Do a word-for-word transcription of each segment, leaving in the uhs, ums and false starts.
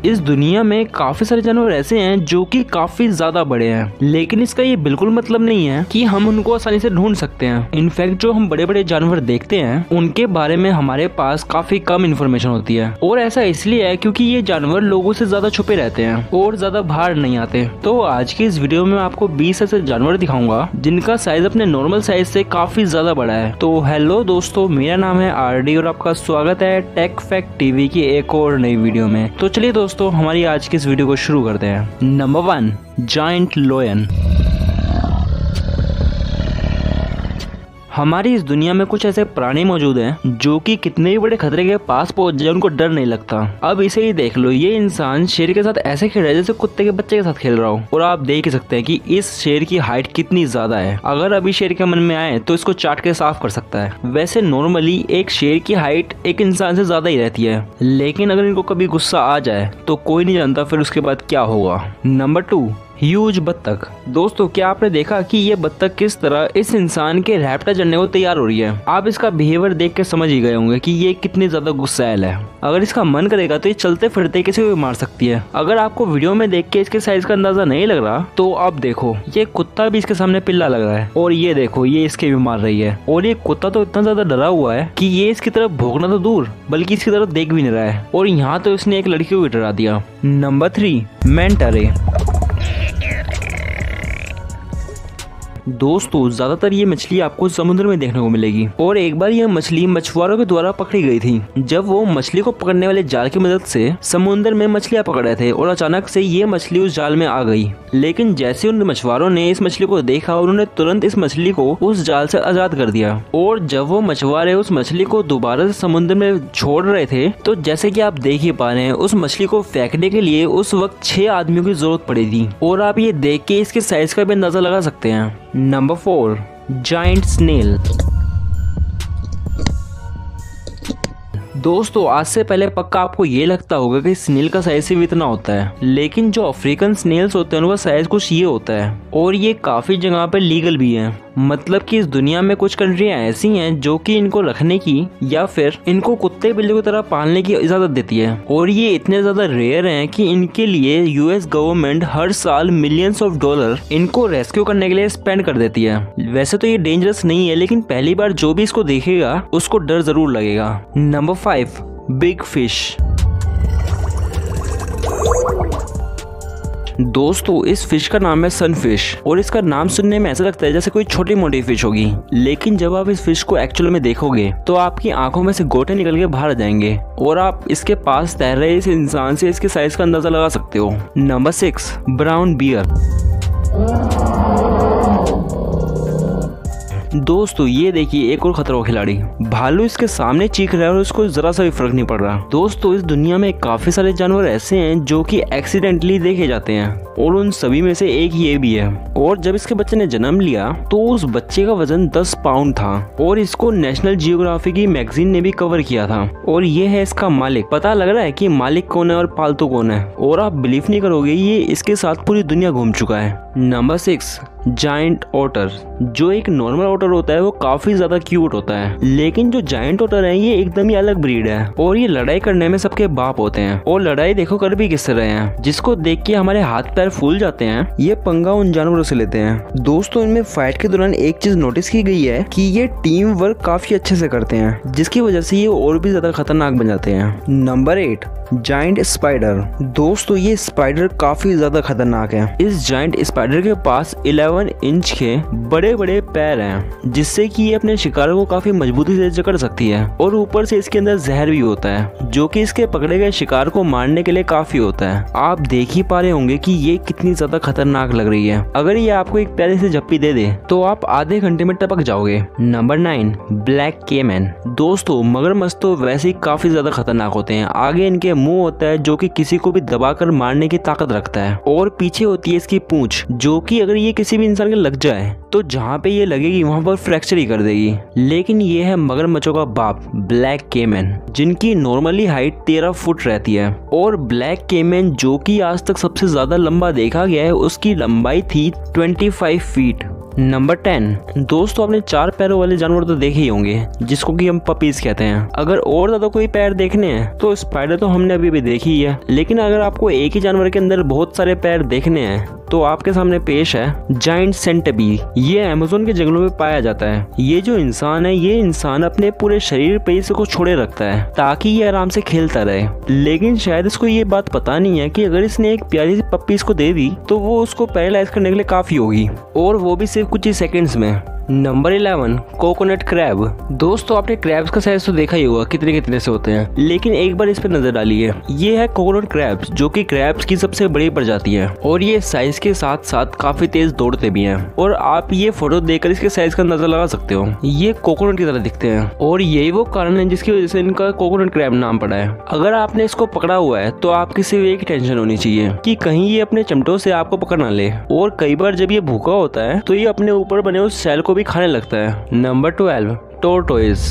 इस दुनिया में काफी सारे जानवर ऐसे हैं जो कि काफी ज्यादा बड़े हैं, लेकिन इसका ये बिल्कुल मतलब नहीं है कि हम उनको आसानी से ढूंढ सकते हैं। इनफैक्ट जो हम बड़े बड़े जानवर देखते हैं उनके बारे में हमारे पास काफी कम इन्फॉर्मेशन होती है, और ऐसा इसलिए है क्योंकि ये जानवर लोगों से ज्यादा छुपे रहते हैं और ज्यादा बाहर नहीं आते। तो आज की इस वीडियो में आपको बीस ऐसे जानवर दिखाऊंगा जिनका साइज अपने नॉर्मल साइज से काफी ज्यादा बड़ा है। तो हेलो दोस्तों, मेरा नाम है आरडी और आपका स्वागत है टेक फैक्ट टीवी की एक और नई वीडियो में। तो चलिए दोस्तों, हमारी आज की इस वीडियो को शुरू करते हैं। Number one, giant lion. हमारी इस दुनिया में कुछ ऐसे प्राणी मौजूद हैं जो कि कितने भी बड़े खतरे के पास पहुंच जाए उनको डर नहीं लगता। अब इसे ही देख लो, ये इंसान शेर के साथ ऐसे खेल रहा है जैसे कुत्ते के बच्चे के साथ खेल रहा हो, और आप देख ही सकते हैं कि इस शेर की हाइट कितनी ज्यादा है। अगर अभी शेर के मन में आए तो इसको चाट के साफ कर सकता है। वैसे नॉर्मली एक शेर की हाइट एक इंसान से ज्यादा ही रहती है, लेकिन अगर इनको कभी गुस्सा आ जाए तो कोई नहीं जानता फिर उसके बाद क्या होगा। नंबर टू, ह्यूज बत्तख। दोस्तों, क्या आपने देखा कि ये बत्तख किस तरह इस इंसान के रैप्टर जड़ने को तैयार हो रही है? आप इसका बिहेवियर देख के समझ ही गए होंगे कि ये कितनी ज्यादा गुस्सैल है। अगर इसका मन करेगा तो ये चलते फिरते किसी को भी मार सकती है। अगर आपको वीडियो में देख के इसके साइज का अंदाजा नहीं लग रहा तो अब देखो, ये कुत्ता भी इसके सामने पिल्ला लग रहा है, और ये देखो ये इसके भी मार रही है। और ये कुत्ता तो इतना ज्यादा डरा हुआ है कि ये इसकी तरफ भौंकना तो दूर बल्कि इसकी तरफ देख भी नहीं रहा है, और यहाँ तो इसने एक लड़की को भी डरा दिया। नंबर थ्री, मैंटा रे। दोस्तों, ज्यादातर ये मछली आपको समुद्र में देखने को मिलेगी, और एक बार यह मछली मछुआरों के द्वारा पकड़ी गई थी जब वो मछली को पकड़ने वाले जाल की मदद से समुद्र में मछलियां पकड़ रहे थे, और अचानक से ये मछली उस जाल में आ गई। लेकिन जैसे उन मछुआरों ने इस मछली को देखा उन्होंने तुरंत इस मछली को उस जाल से आजाद कर दिया, और जब वो मछुआरे उस मछली को दोबारा से समुद्र में छोड़ रहे थे तो जैसे कि आप देख ही पा रहे हैं उस मछली को फेंकने के लिए उस वक्त छह आदमियों की जरूरत पड़ी थी, और आप ये देख के इसके साइज का भी अंदाजा लगा सकते हैं। Number four, giant snail. दोस्तों, आज से पहले पक्का आपको ये लगता होगा कि स्नेल का साइज सिर्फ इतना होता है, लेकिन जो अफ्रीकन स्नेल्स होते हैं उनका साइज कुछ ये होता है, और ये काफी जगह पे लीगल भी है। मतलब कि इस दुनिया में कुछ कंट्रियां ऐसी हैं जो कि इनको रखने की या फिर इनको कुत्ते बिल्ली की तरह पालने की इजाजत देती है, और ये इतने ज्यादा रेयर हैं कि इनके लिए यूएस गवर्नमेंट हर साल मिलियंस ऑफ डॉलर इनको रेस्क्यू करने के लिए स्पेंड कर देती है। वैसे तो ये डेंजरस नहीं है, लेकिन पहली बार जो भी इसको देखेगा उसको डर जरूर लगेगा। Number five, big fish. दोस्तों, इस फिश का नाम है सनफिश, और इसका नाम सुनने में ऐसा लगता है जैसे कोई छोटी मोटी फिश होगी, लेकिन जब आप इस फिश को एक्चुअल में देखोगे तो आपकी आंखों में से गोटे निकल के बाहर आ जाएंगे, और आप इसके पास तैर रहे इस इंसान से इसके साइज का अंदाजा लगा सकते हो। Number six, brown bear. दोस्तों, ये देखिए एक और खतरनाक खिलाड़ी। भालू इसके सामने चीख रहा है और उसको जरा सा भी फर्क नहीं पड़ रहा। दोस्तों, इस दुनिया में काफी सारे जानवर ऐसे हैं जो कि एक्सीडेंटली देखे जाते हैं, और उन सभी में से एक ये भी है। और जब इसके बच्चे ने जन्म लिया तो उस बच्चे का वजन दस पाउंड था, और इसको नेशनल जियोग्राफी की मैगजीन ने भी कवर किया था। और ये है इसका मालिक। पता लग रहा है कि मालिक कौन है और पालतू कौन है, और आप बिलीव नहीं करोगे ये इसके साथ पूरी दुनिया घूम चुका है। Number six, giant otter. जो एक नॉर्मल ओटर होता है वो काफी ज्यादा क्यूट होता है, लेकिन जो जायंट ओटर है ये एकदम ही अलग ब्रीड है, और ये लड़ाई करने में सबके बाप होते हैं, और लड़ाई देखो कर भी किससे रहे हैं, जिसको देख के हमारे हाथ पैर फूल जाते हैं। ये पंगा उन जानवरों से लेते हैं। दोस्तों, इनमें फाइट के दौरान एक चीज नोटिस की गई है कि ये टीम वर्क काफी अच्छे से करते हैं, जिसकी वजह से ये और भी ज्यादा खतरनाक बन जाते हैं। Number eight, giant spider. दोस्तों, ये स्पाइडर काफी ज्यादा खतरनाक है। इस जायंट स्पाइडर के पास ग्यारह इंच के बड़े बड़े पैर हैं, जिससे कि ये अपने शिकार को काफी मजबूती से जकड़ सकती है, और ऊपर से इसके अंदर जहर भी होता है जो कि इसके पकड़े गए शिकार को मारने के लिए काफी होता है। आप देख ही पा रहे होंगे कि ये कितनी ज्यादा खतरनाक लग रही है। अगर ये आपको एक प्यारे से झप्पी दे दे तो आप आधे घंटे में टपक जाओगे। Number nine, black caiman. दोस्तों, मगरमच्छ तो वैसे ही काफी ज्यादा खतरनाक होते हैं। आगे इनके मुंह होता है जो कि किसी को भी दबाकर मारने की ताकत रखता है, और पीछे होती है इसकी पूंछ जो कि अगर ये किसी भी इंसान के लग जाए तो जहाँ पे ये लगेगी वहाँ पर फ्रैक्चर ही कर देगी। लेकिन ये है मगरमच्छों का बाप, ब्लैक केमैन, जिनकी नॉर्मली हाइट तेरह फुट रहती है, और ब्लैक केमैन जो कि आज तक सबसे ज्यादा लंबा देखा गया है उसकी लंबाई थी पच्चीस फीट। नंबर टेन, दोस्तों आपने चार पैरों वाले जानवर तो देखे ही होंगे जिसको कि हम पपीज कहते हैं। अगर और ज्यादा कोई पैर देखने हैं तो स्पाइडर तो हमने अभी भी देखी ही है, लेकिन अगर आपको एक ही जानवर के अंदर बहुत सारे पैर देखने हैं तो आपके सामने पेश है जायंट सेंटिपीड। ये अमेज़न के जंगलों में पाया जाता है। ये जो इंसान है ये इंसान अपने पूरे शरीर पे इसको छोड़े रखता है ताकि ये आराम से खेलता रहे, लेकिन शायद इसको ये बात पता नहीं है कि अगर इसने एक प्यारी सी पप्पी इसको दे दी तो वो उसको पैरालाइज करने के लिए काफी होगी, और वो भी सिर्फ कुछ ही सेकंड्स में। Number eleven, coconut crab. दोस्तों आपने क्रैब्स का साइज तो देखा ही होगा कितने कितने से होते हैं, लेकिन एक बार इस पर नजर डालिए। ये है कोकोनट क्रैब्स जो कि क्रैब्स की सबसे बड़ी प्रजाति है, और ये साइज के साथ साथ काफी तेज दौड़ते भी हैं। और आप ये फोटो देखकर इसके साइज का अंदाजा लगा सकते हो, ये कोकोनट की तरह दिखते हैं, और यही वो कारण है जिसकी वजह से इनका कोकोनट क्रैब नाम पड़ा है। अगर आपने इसको पकड़ा हुआ है तो आपकी सिर्फ एक टेंशन होनी चाहिए कि कहीं ये अपने चमटों से आपको पकड़ ना ले, और कई बार जब ये भूखा होता है तो ये अपने ऊपर बने उस सेल को भी खाने लगता है। Number twelve, tortoise.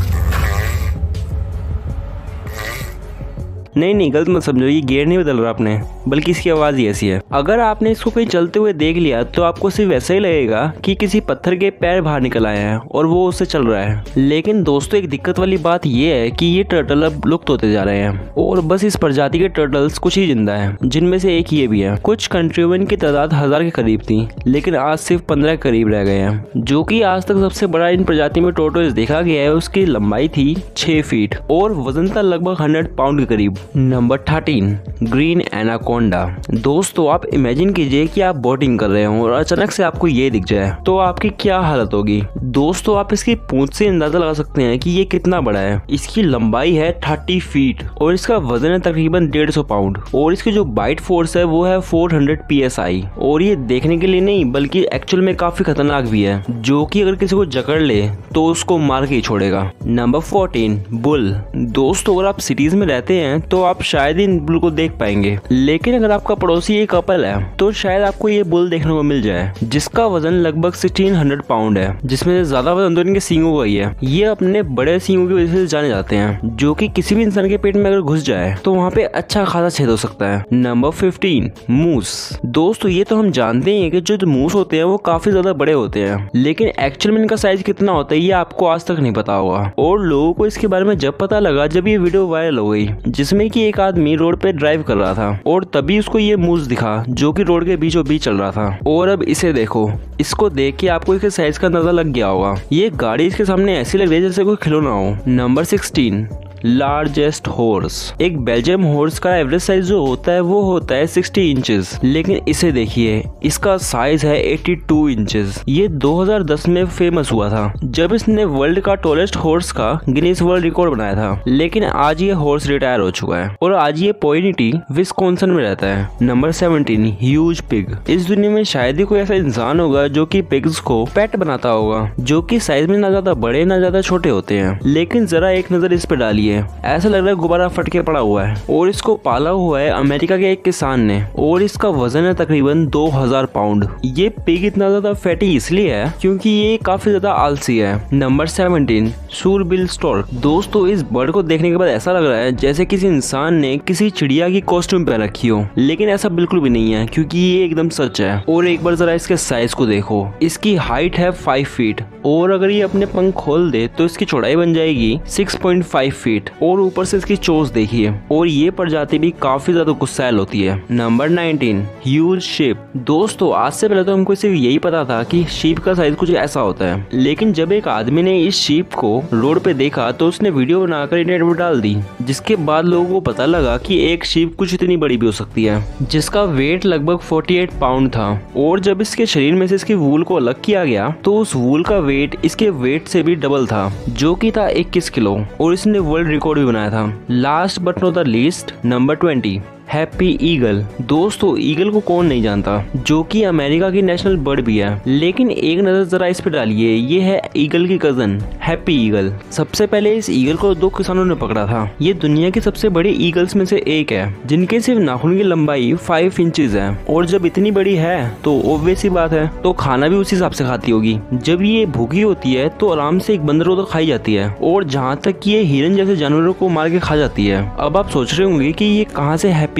नहीं नहीं गलत मत समझो, ये गियर नहीं बदल रहा आपने, बल्कि इसकी आवाज ही ऐसी है। अगर आपने इसको कहीं चलते हुए देख लिया तो आपको सिर्फ वैसा ही लगेगा कि किसी पत्थर के पैर बाहर निकल आए हैं और वो उससे चल रहा है। लेकिन दोस्तों एक दिक्कत वाली बात ये है कि ये टर्टल अब लुप्त होते जा रहे हैं, और बस इस प्रजाति के टर्टल्स कुछ ही जिंदा है, जिनमें से एक ये भी है। कुछ कंट्रियों में इनकी तादाद हजार के करीब थी, लेकिन आज सिर्फ पंद्रह के करीब रह गए हैं। जो कि आज तक सबसे बड़ा इन प्रजाति में टोरटोइज देखा गया है, उसकी लंबाई थी छह फीट और वजन था लगभग हंड्रेड पाउंड के करीब। Number thirteen, green anaconda. दोस्तों आप इमेजिन कीजिए कि आप बोटिंग कर रहे हो और अचानक से आपको ये दिख जाए तो आपकी क्या हालत होगी। दोस्तों आप इसकी पूंछ से अंदाजा लगा सकते हैं कि ये कितना बड़ा है। इसकी लंबाई है थर्टी फीट और इसका वजन है तकरीबन डेढ़ सौ पाउंड, और इसकी जो बाइट फोर्स है वो है four hundred P S I. और ये देखने के लिए नहीं बल्कि एक्चुअल में काफी खतरनाक भी है, जो कि अगर किसी को जकड़ ले तो उसको मार के ही छोड़ेगा। Number fourteen, bull. दोस्तों अगर आप सिटीज में रहते हैं तो आप शायद इन बुल को देख पाएंगे, लेकिन अगर आपका पड़ोसी एक कपल है तो शायद आपको ये बुल देखने को मिल जाए, जिसका वजन लगभग सिक्सटीन हंड्रेड पाउंड है, जिसमें से ज्यादा वजन तो इनके सींगों का ही है। ये अपने बड़े सींगों की वजह से जाने जाते हैं, जो कि किसी भी इंसान के पेट में अगर घुस जाए तो वहाँ पे अच्छा खासा छेद हो सकता है। Number fifteen, moose. दोस्तों ये तो हम जानते ही हैं कि जो मूस होते हैं वो काफी ज्यादा बड़े होते हैं, लेकिन एक्चुअल में इनका साइज कितना होता है ये आपको आज तक नहीं पता होगा। और लोगों को इसके बारे में जब पता लगा जब ये वीडियो वायरल हो गई, जिसमें कि एक आदमी रोड पे ड्राइव कर रहा था और तभी उसको ये मूस दिखा जो कि रोड के बीचों बीच चल रहा था। और अब इसे देखो, इसको देख के आपको इसके साइज का अंदाजा लग गया होगा। ये गाड़ी इसके सामने ऐसी लग रही है जैसे कोई खिलौना हो। Number sixteen, largest horse. एक बेल्जियम हॉर्स का एवरेज साइज जो होता है वो होता है सिक्सटी इंचेस, लेकिन इसे देखिए इसका साइज है एटी टू इंचेस। ये दो हज़ार दस में फेमस हुआ था जब इसने वर्ल्ड का टॉलेस्ट हॉर्स का गिनीज वर्ल्ड रिकॉर्ड बनाया था, लेकिन आज ये हॉर्स रिटायर हो चुका है और आज ये पोइनिटी विस्कॉन्सिन में रहता है। Number seventeen, huge pig. इस दुनिया में शायद ही कोई ऐसा इंसान होगा जो कि पिग्स को पेट बनाता होगा, जो कि साइज में ना ज्यादा बड़े ना ज्यादा छोटे होते हैं, लेकिन जरा एक नजर इस पे डालिए, ऐसा लग रहा है गुब्बारा फट के पड़ा हुआ है। और इसको पाला हुआ है अमेरिका के एक किसान ने, और इसका वजन है तकरीबन दो हज़ार पाउंड। ये पिग इतना ज्यादा फैटी इसलिए है क्योंकि ये काफी ज्यादा आलसी है। Number seventeen, shoebill stork. दोस्तों इस बर्ड को देखने के बाद ऐसा लग रहा है जैसे किसी इंसान ने किसी चिड़िया की कॉस्ट्यूम पहन रखी हो, लेकिन ऐसा बिल्कुल भी नहीं है क्योंकि ये एकदम सच है। और एक बार जरा इसके साइज को देखो, इसकी हाइट है फाइव फीट और अगर ये अपने पंख खोल दे तो इसकी चौड़ाई बन जाएगी सिक्स पॉइंट फाइव फीट और ऊपर से इसकी चोंच देखिए। और ये प्रजाति भी काफी ज्यादा गुस्सैल होती है। Number nineteen, huge sheep. दोस्तों आज से पहले तो हमको सिर्फ यही पता था कि शीप का साइज कुछ ऐसा होता है, लेकिन जब एक आदमी ने इस शीप को रोड पे देखा तो उसने वीडियो बनाकर इंटरनेट पर डाल दी, जिसके बाद लोगों को पता लगा कि एक शीप कुछ इतनी बड़ी भी हो सकती है, जिसका वेट लगभग अड़तालीस पाउंड था। और जब इसके शरीर में से इसकी वूल को अलग किया गया तो उस वूल का वेट इसके वेट से भी डबल था, जो कि था इक्कीस किलो, और इसने वर्ल्ड रिकॉर्ड भी बनाया था। Last but not the least, number twenty, happy eagle. दोस्तों ईगल को कौन नहीं जानता, जो कि अमेरिका की नेशनल बर्ड भी है, लेकिन एक नजर जरा इस पे डालिए, ये है ईगल की कजन हैप्पी ईगल। सबसे पहले इस ईगल को दो किसानों ने पकड़ा था। ये दुनिया की सबसे बड़ी ईगल्स में से एक है, जिनके सिर्फ नाखून की लंबाई फाइव इंचेस है, और जब इतनी बड़ी है तो ऑब्वियस सी बात है तो खाना भी उसी हिसाब से खाती होगी। जब ये भूखी होती है तो आराम से एक बंदर को तो खाई जाती है, और जहाँ तक ये हिरन जैसे जानवरों को मार के खा जाती है। अब आप सोच रहे होंगे कि ये कहाँ से हैप्पी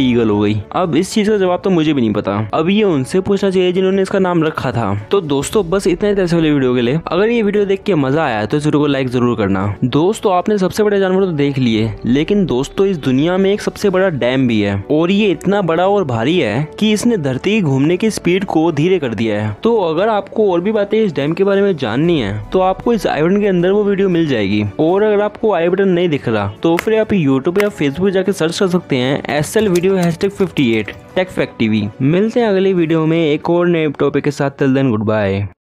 ईगल हो गई। अब इस चीज का जवाब तो मुझे भी नहीं पता, अब ये उनसे पूछना चाहिए जिन्होंने इसका नाम रखा था। तो दोस्तों बस इतना ही ऐसे वाले वीडियो के लिए। अगर ये वीडियो देख के मजा आया तो इस वीडियो को लाइक जरूर करना। दोस्तों आपने सबसे बड़े जानवर तो देख लिए, लेकिन दोस्तों इस दुनिया में एक सबसे बड़ा डैम भी है, और ये इतना बड़ा और भारी है कि इसने धरती की घूमने की स्पीड को धीरे कर दिया है। तो अगर आपको और भी बातें इस डैम के बारे में जाननी है तो आपको इस आई बटन के अंदर वो वीडियो मिल जाएगी। और अगर आपको आई बटन नहीं दिख रहा तो फिर आप यूट्यूब या फेसबुक जाके सर्च कर सकते हैं S L video hashtag fifty eight tech fact TV. मिलते हैं अगली वीडियो में एक और नए टॉपिक के साथ। Till then good bye.